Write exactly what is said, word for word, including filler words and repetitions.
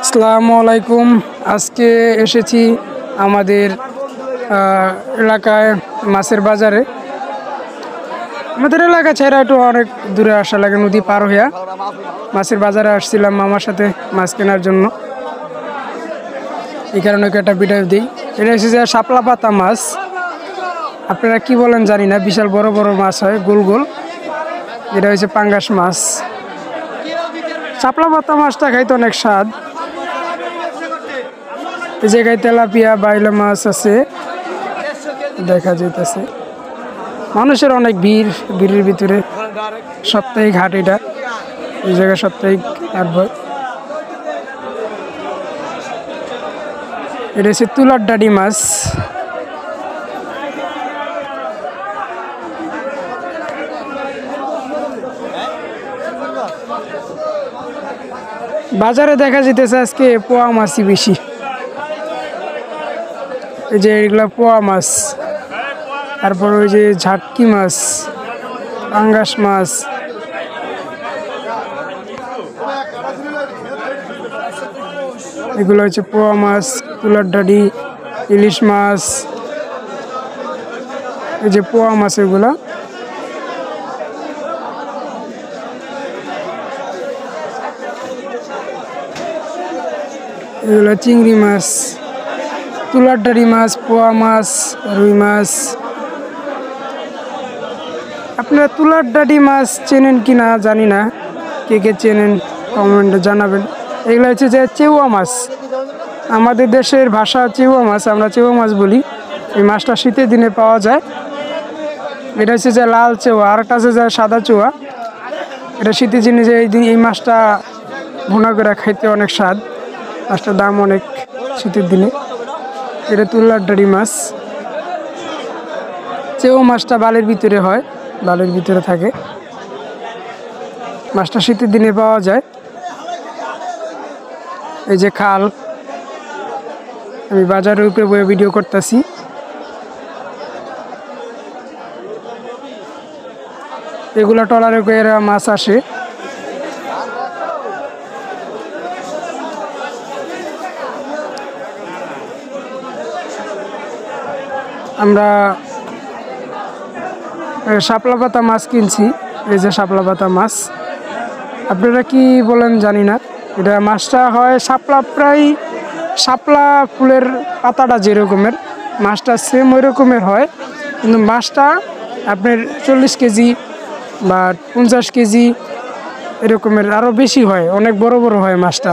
আসসালামু আলাইকুম। আজকে এসেছি আমাদের এলাকায় মাছের বাজারে। আমাদের এলাকা ছেড়ে একটু অনেক দূরে আসা লাগে, নদী পার হইয়া মাছের বাজারে আসছিলাম মামার সাথে মাছ কেনার জন্য। এই কারণে একটা ভিডিও দিই। এটা এসেছে শাপলা পাতা মাছ, আপনারা কি বলেন জানি না, বিশাল বড় বড় মাছ হয়, গোল গোল। এটা হচ্ছে পাঙ্গাস মাছ। শাপলা পাতা মাছটা খাইতে অনেক স্বাদ। এই জায়গায় তেলাপিয়া বাইলা মাছ আছে দেখা যাইতেছে। মানুষের অনেক ভিড়, ভিড়ের ভিতরে সাপ্তাহিক হাট। এটা এই জায়গায় সাপ্তাহিক হাট হয়। এটা হচ্ছে তুলার ডাডি মাছ। বাজারে দেখা যেতেছে আজকে পোয়া মাছই বেশি। এই যে এগুলা পোয়া মাছ, তারপর ওই যে ঝাটকি মাছ, পাঙ্গাস মাছ, এগুলো হচ্ছে পোয়া মাছ, তুলার ডাডি, ইলিশ মাছ। এই যে পোয়া মাছ, এগুলা এগুলো চিংড়ি মাছ, তুলার ডাডি মাছ, পোয়া মাছ, রুই মাছ। আপনারা তুলার ডাডি মাছ চেনেন কি না জানি না, কে কে চেনেন কমেন্টে জানাবেন। এগুলো হচ্ছে যে চেউয়া মাছ, আমাদের দেশের ভাষা চেউয়া মাছ, আমরা চেউয়া মাছ বলি। এই মাছটা শীতের দিনে পাওয়া যায়। এটা হচ্ছে যে লাল চেউয়া, আর একটা আছে যে সাদা চেউয়া। এটা শীতের দিনে যে এই দিন এই মাছটা ভুনা করে খাইতে অনেক স্বাদ। মাছটার দাম অনেক শীতের দিনে। এটা তুলার ডাডি মাছ। চেউ মাছটা বালির ভিতরে হয়, বালির ভিতরে থাকে। মাছটা শীতের দিনে পাওয়া যায়। এই যে খাল, আমি বাজারের উপরে বয়ে ভিডিও করতেছি। এগুলা ট্রলারে করে মাছ আসে। আমরা শাপলা পাতা মাছ কিনছি। এই যে শাপলা পাতা মাছ, আপনারা কি বলেন জানি না। এটা মাছটা হয় শাপলা, প্রায় শাপলা ফুলের পাতাটা যেরকমের, মাছটা সেম ওই রকমের হয়। কিন্তু মাছটা আপনার চল্লিশ কেজি বা পঞ্চাশ কেজি এরকমের আরও বেশি হয়, অনেক বড় বড় হয় মাছটা।